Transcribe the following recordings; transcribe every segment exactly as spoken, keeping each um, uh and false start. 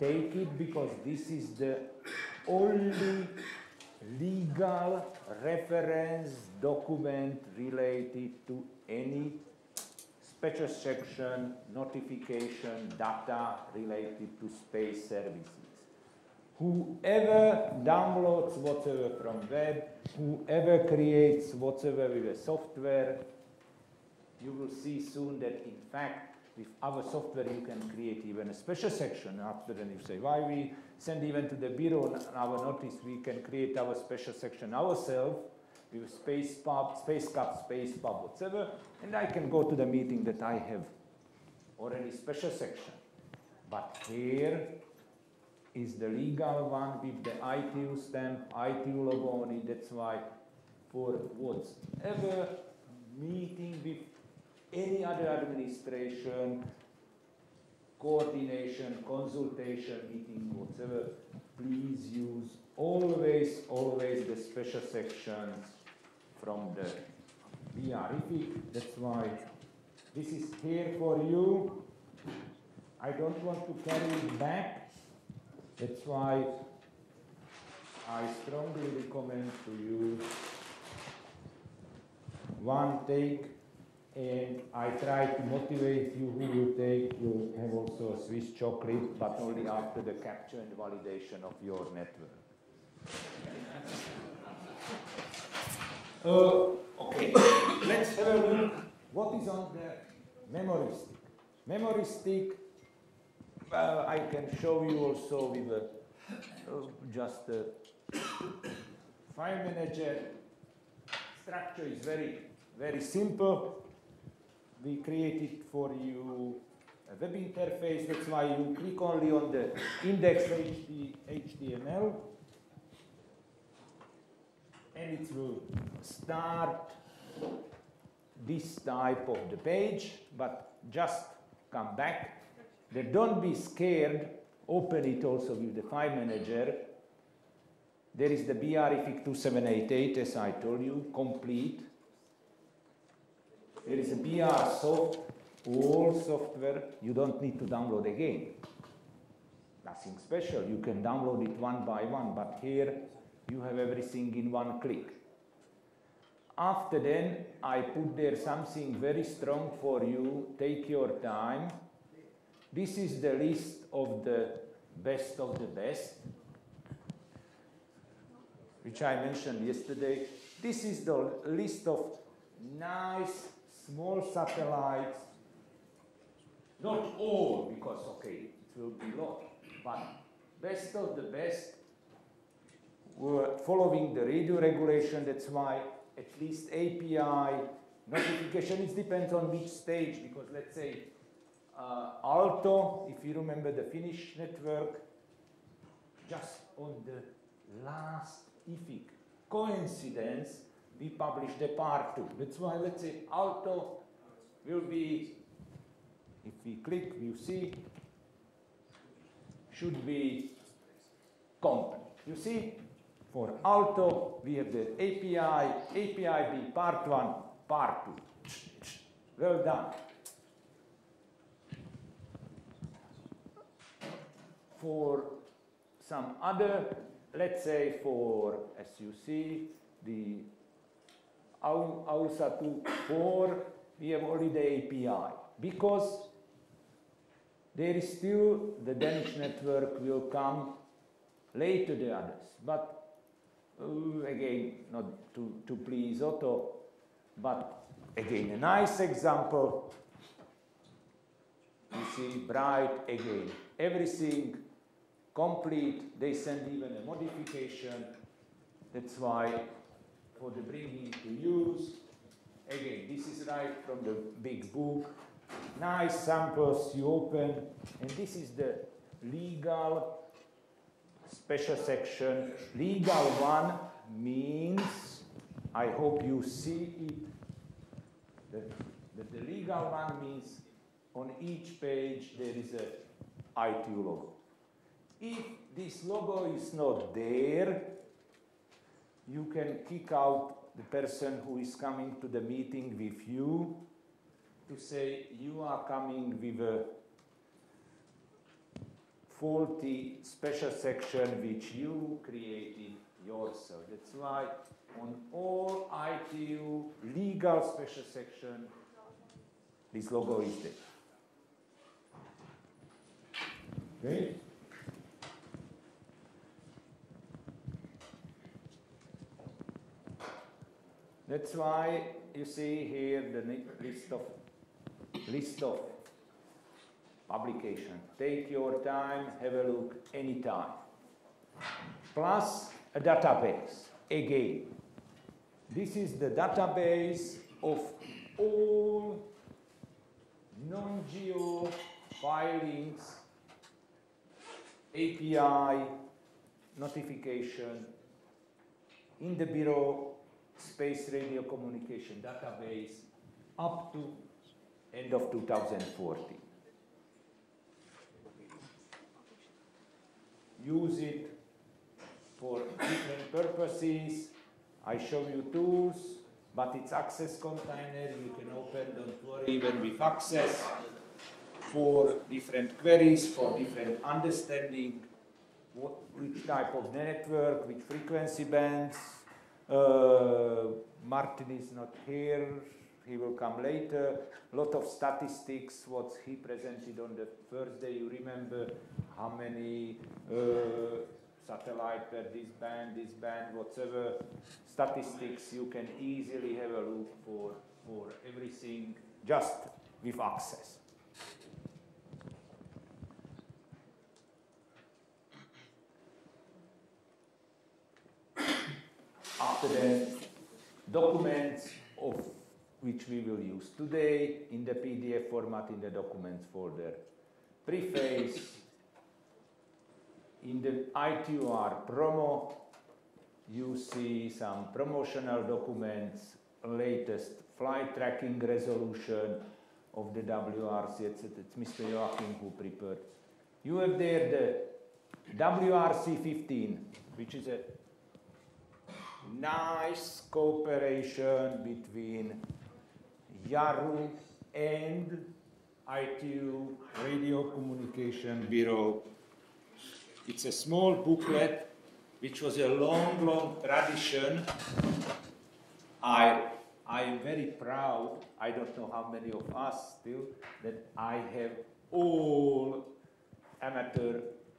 take it because this is the only legal reference document related to any special section, notification, data related to space services. Whoever downloads whatever from web, whoever creates whatever with a software, you will see soon that in fact with our software you can create even a special section. After then you say, why we send even to the bureau our notice, we can create our special section ourselves with space pub, space cup, space pub, whatever, and I can go to the meeting that I have already special section. But here is the legal one with the I T U stamp, I T U logo on it. That's why for whatever meeting with any other administration, coordination, consultation, meeting, whatever, please use always, always the special sections from the B R I F I. That's why this is here for you. I don't want to carry it back. That's why I strongly recommend to you one take, and I try to motivate you who will take. You have also a Swiss chocolate, but only after the capture and validation of your network. Uh, okay, let's have a look. What is on the memory stick? Memory stick, well, I can show you also with a, uh, just a file manager. Structure is very, very simple. We created for you a web interface. That's why you click only on the index H T M L. And it will start this type of the page, but just come back. Then don't be scared. Open it also with the file manager. There is the B R I F I C two seven eight eight, as I told you, complete. There is a B R soft, all software. You don't need to download again. Nothing special. You can download it one by one, but here you have everything in one click. After then, I put there something very strong for you. Take your time. This is the list of the best of the best, which I mentioned yesterday. This is the list of nice small satellites. Not all, because, okay, it will be a lot, but best of the best were following the radio regulation. That's why at least A P I notification, it depends on which stage, because let's say uh, Aalto, if you remember the Finnish network, just on the last I F I C coincidence, we published the part two. That's why, let's say, Aalto will be, if we click, you see, should be complete. You see, for Aalto, we have the A P I, A P I B part one, part two. Well done. For some other, let's say for, as you see, the AUSA four, we have only the A P I, because there is still the Danish network will come later the others. But uh, again, not to, to please Otto, but again, a nice example. You see, bright again, everything complete. They send even a modification. That's why for the bringing to use, again, this is right from the big book. Nice samples you open, and this is the legal special section. Legal one means, I hope you see it, that the, the legal one means on each page there is a I T U logo. If this logo is not there, you can kick out the person who is coming to the meeting with you to say you are coming with a faulty special section which you created yourself. That's why on all I T U legal special section, this logo is there. Okay? That's why you see here the list of list of publication. Take your time, have a look anytime. Plus a database. Again, this is the database of all non-geo filings, A P I, notification in the Bureau Space Radio Communication database up to end of two thousand fourteen. Use it for different purposes. I show you tools, but it's access container. You can open, don't worry, even with access for different queries, for different understanding, what, which type of network, which frequency bands. Uh, Martin is not here. He will come later. A lot of statistics, what he presented on the first day. You remember how many uh, satellite per this band, this band, whatever statistics. You can easily have a look for, for everything just with access. After that, documents of which we will use today in the P D F format in the documents folder. Preface, in the I T U R promo, you see some promotional documents, latest flight tracking resolution of the W R C, et cetera. It's Mister Joachim who prepared. You have there the W R C fifteen, which is a nice cooperation between YARU and I T U Radio Communication Bureau. It's a small booklet which was a long, long tradition. I, I am very proud, I don't know how many of us still, that I have all amateur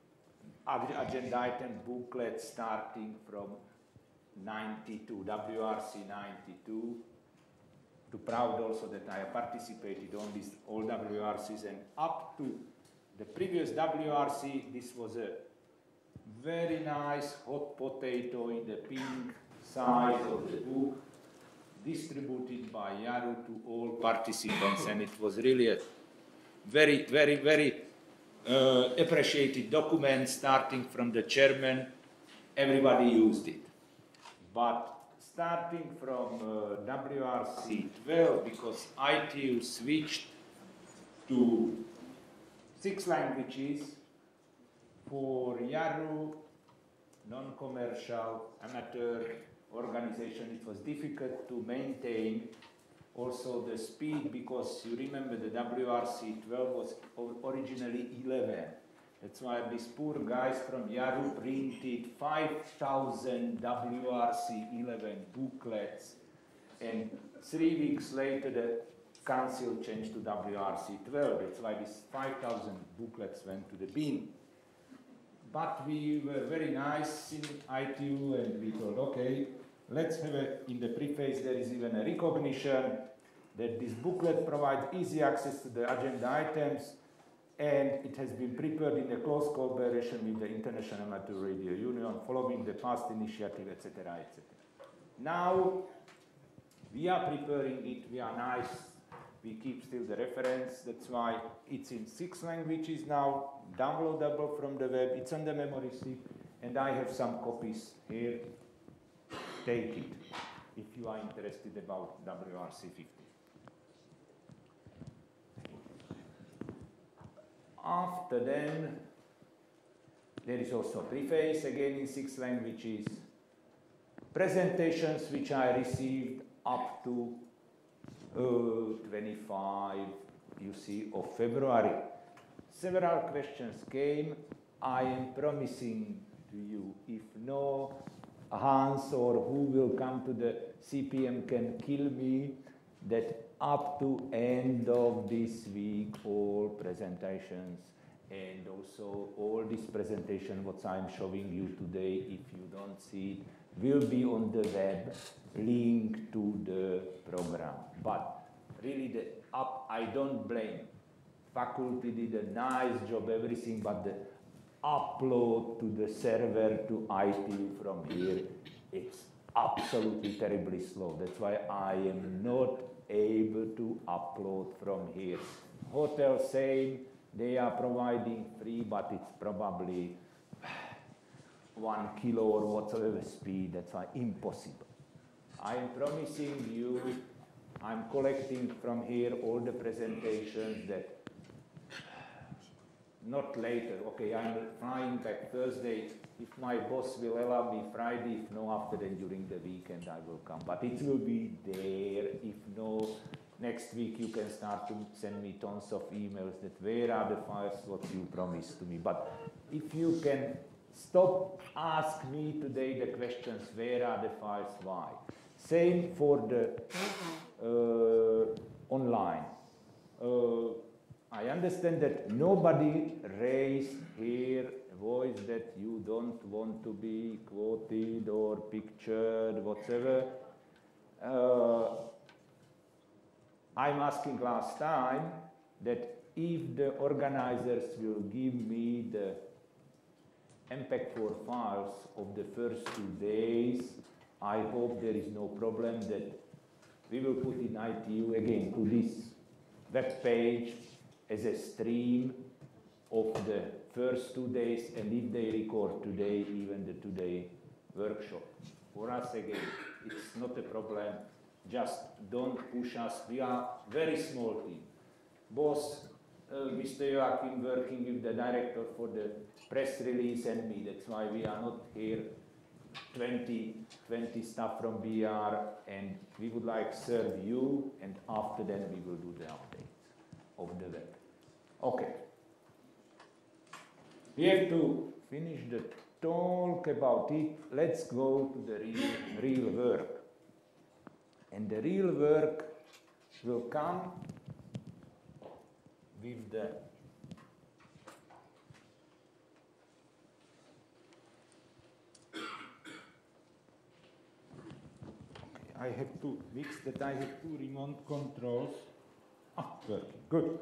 agenda item booklets starting from ninety-two, W R C ninety-two. Too proud also that I have participated on these all W R Cs, and up to the previous W R C, this was a very nice hot potato in the pink size of the book, distributed by YARU to all participants, and it was really a very, very, very uh, appreciated document starting from the chairman. Everybody used it. But starting from uh, W R C twelve, because I T U switched to six languages for YARU, non-commercial, amateur organization, it was difficult to maintain also the speed, because you remember the W R C twelve was originally eleven. That's why these poor guys from YARU printed five thousand W R C eleven booklets, and three weeks later the council changed to W R C twelve. That's why these five thousand booklets went to the bin. But we were very nice in I T U, and we thought, okay, let's have a, in the preface there is even a recognition that this booklet provides easy access to the agenda items, and it has been prepared in a close cooperation with the International Amateur Radio Union, following the past initiative, et cetera, et cetera. Now, we are preparing it, we are nice, we keep still the reference, that's why it's in six languages now, downloadable from the web, it's on the memory stick, and I have some copies here. Take it, if you are interested about W R C fifty. After then, there is also preface, again in six languages. Presentations which I received up to uh, twenty-five, you see, of February. Several questions came, I am promising to you, if no Hans or who will come to the C P M can kill me, that up to end of this week, all presentations and also all this presentation, what I'm showing you today, if you don't see it, will be on the web, link to the program. But really, the up, I don't blame. Faculty did a nice job, everything, but the upload to the server to I T U from here, it's absolutely terribly slow. That's why I am not able to upload from here. Hotel same, they are providing free, but it's probably one kilo or whatsoever speed. That's why impossible. I am promising you, I'm collecting from here all the presentations that not later. Okay, I'm flying back Thursday. If my boss will allow me Friday, if no, after then during the weekend I will come. But it will be there. If no, next week you can start to send me tons of emails that where are the files, what you promised to me. But if you can stop, ask me today the questions, where are the files, why. Same for the uh, online. Uh, I understand that nobody raised here a voice that you don't want to be quoted or pictured, whatever. Uh, I'm asking last time that if the organizers will give me the M P E G four files of the first two days, I hope there is no problem that we will put in I T U again to this web page as a stream of the first two days, and if they record today, even the today workshop. For us again, it's not a problem, just don't push us. We are very small team. Boss, uh, Mister Joachim working with the director for the press release and me, that's why we are not here twenty, twenty staff from B R, and we would like serve you, and after that we will do the updates of the web. Okay. We have to finish the talk about it. Let's go to the real, real work. And the real work will come with the I have to mix that I have two remote controls. Ah, working. Good.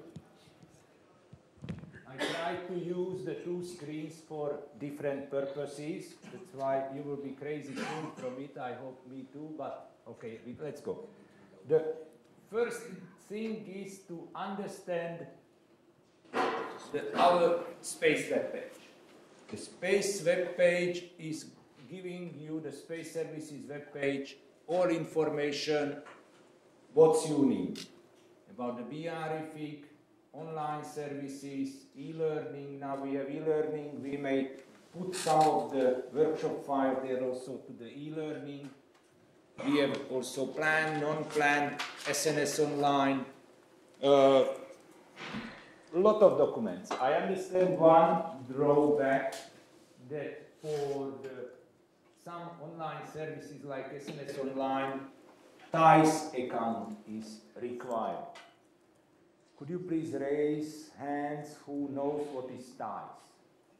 I try to use the two screens for different purposes. That's why you will be crazy soon from it. I hope me too, but okay, let's go. The first thing is to understand the, our space web page. The space web page is giving you the space services web page all information what you need about the B R I F I C, online services, e-learning. Now we have e-learning. We may put some of the workshop file there also to the e-learning. We have also planned, non-planned, S N S online. A uh, lot of documents. I understand one drawback that for the some online services like S N S Online, T I S account is required. Could you please raise hands who knows what is T I S?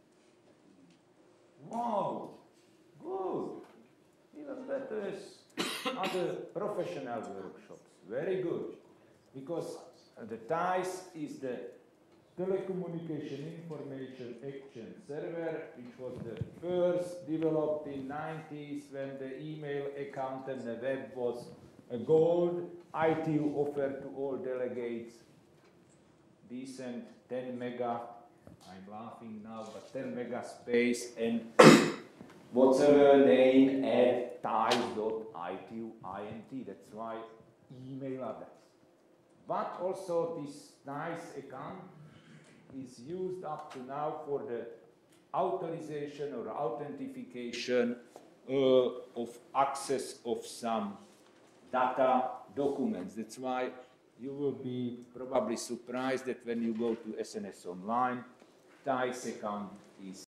Wow, good. Even better as other professional workshops. Very good. Because the T I S is the Telecommunication Information Exchange Server, which was the first developed in the nineties when the email account and the web was a gold. I T U offered to all delegates decent ten mega, I'm laughing now, but ten mega space and whatever name at ties dot I T U int, that's why email address. But also this T I S account is used up to now for the authorization or authentication uh, of access of some data documents. That's why you will be probably surprised that when you go to S N S Online, T I S account is